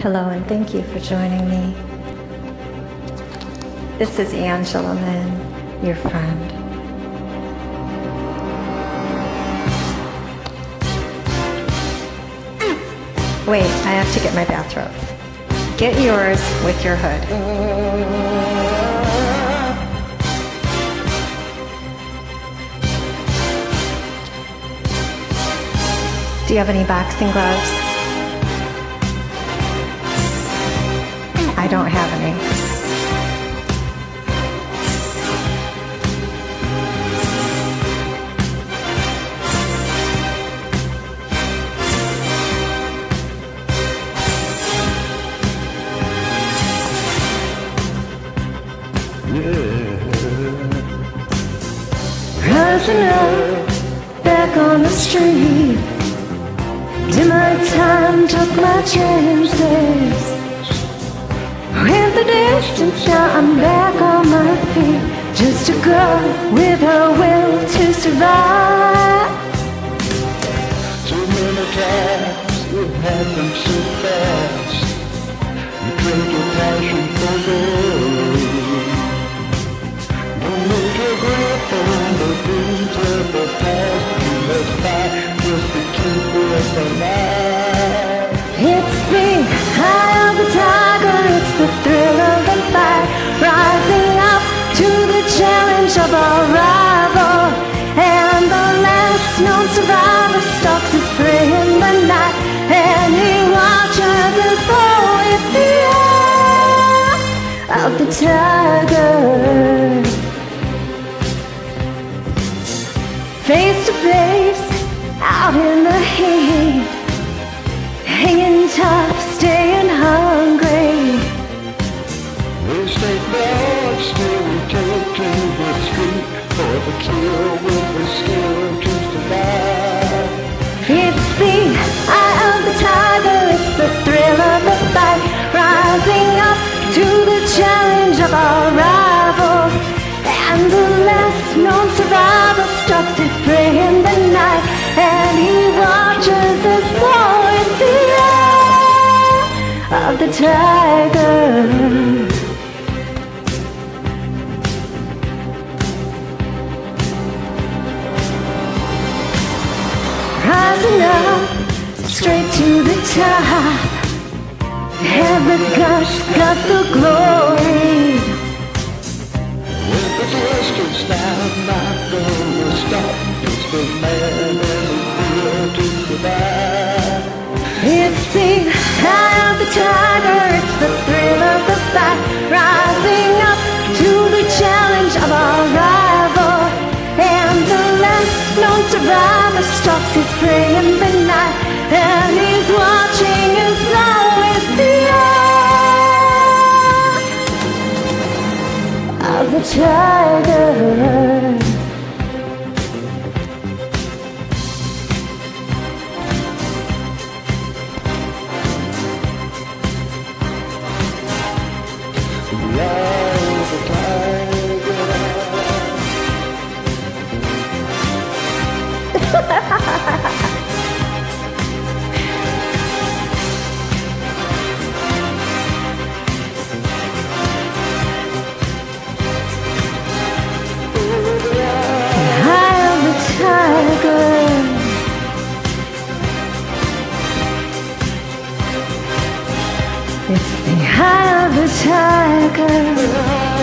Hello and thank you for joining me. This is Angela Lynn, your friend. Wait, I have to get my bathrobe. Get yours with your hood. Do you have any boxing gloves? I don't have any. Rising up, back on the street. Did my time, took my chances. Went the distance, now I'm back on my feet. Just a girl with her will to survive. Too many times it happened so fast. You trade your passion for gold. Don't make your grip on the dreams of the past. You must fight just to keep it alive. It's the eye of the tiger, it's the thrill of the fight. Rising up to the challenge of our rival. And the last known survivor stalks his prey in the night. And he watches as though it's the eye of the tiger. Face to face, out in the heat, hanging tough, staying hungry. We stay back, still we take to the street for the kill with the skill to survive. It's the eye of the tiger, it's the thrill of the fight. Rising up to the challenge of our rival. And the last known survivor stalks his prey in the night. And he watches as though it's the eye of the tiger. Rising up, straight to the top. Have the guts, got the glory. With the distance now, I'm not gonna stop. It's the man and the will to survive. It's the eye of the tiger, it's the thrill of the fight. Rising up to the challenge of our rival. And the last known survivor stalks his prey in the night. And he's watching as though it's the eye of the tiger. It's the eye of the tiger.